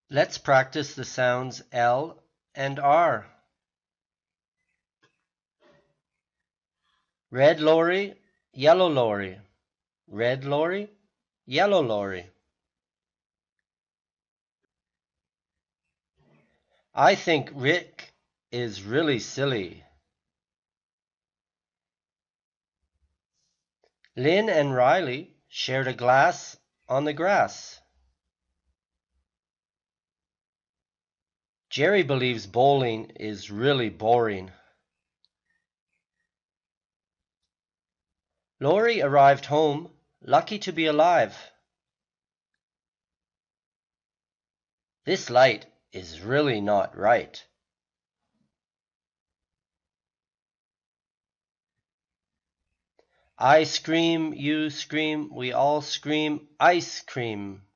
Let's practice the sounds L and R. Red lorry, yellow lorry. Red lorry, yellow lorry. I think Rick is really silly. Lynn and Riley shared a glass on the grass. Jerry believes bowling is really boring. Lori arrived home, lucky to be alive. This light is really not right. I scream, you scream, we all scream ice cream.